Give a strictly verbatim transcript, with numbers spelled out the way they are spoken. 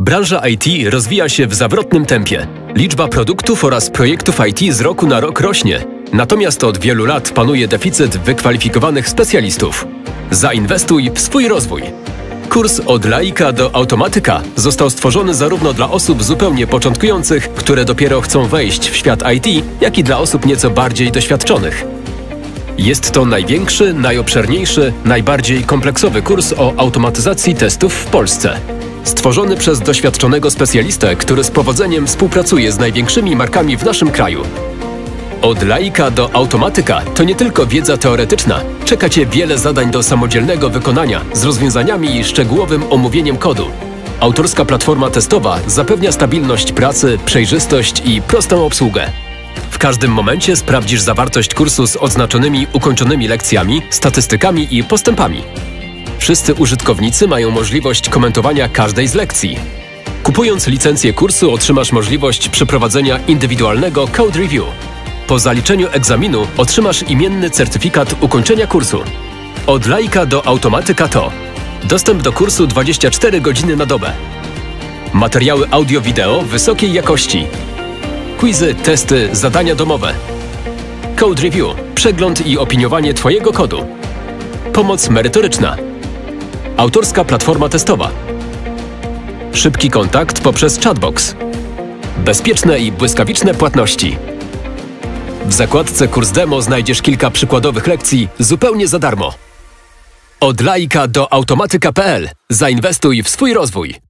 Branża I T rozwija się w zawrotnym tempie. Liczba produktów oraz projektów I T z roku na rok rośnie. Natomiast od wielu lat panuje deficyt wykwalifikowanych specjalistów. Zainwestuj w swój rozwój. Kurs od laika do automatyka został stworzony zarówno dla osób zupełnie początkujących, które dopiero chcą wejść w świat I T, jak i dla osób nieco bardziej doświadczonych. Jest to największy, najobszerniejszy, najbardziej kompleksowy kurs o automatyzacji testów w Polsce. Stworzony przez doświadczonego specjalistę, który z powodzeniem współpracuje z największymi markami w naszym kraju. Od laika do automatyka to nie tylko wiedza teoretyczna. Czeka Cię wiele zadań do samodzielnego wykonania z rozwiązaniami i szczegółowym omówieniem kodu. Autorska platforma testowa zapewnia stabilność pracy, przejrzystość i prostą obsługę. W każdym momencie sprawdzisz zawartość kursu z odznaczonymi ukończonymi lekcjami, statystykami i postępami. Wszyscy użytkownicy mają możliwość komentowania każdej z lekcji. Kupując licencję kursu otrzymasz możliwość przeprowadzenia indywidualnego code review. Po zaliczeniu egzaminu otrzymasz imienny certyfikat ukończenia kursu. Od laika do automatyka to dostęp do kursu dwadzieścia cztery godziny na dobę, materiały audio-wideo wysokiej jakości, quizy, testy, zadania domowe, code review, przegląd i opiniowanie Twojego kodu, pomoc merytoryczna, autorska platforma testowa, szybki kontakt poprzez chatbox, bezpieczne i błyskawiczne płatności. W zakładce Kurs Demo znajdziesz kilka przykładowych lekcji zupełnie za darmo. Od laika do automatyka kropka p l. Zainwestuj w swój rozwój.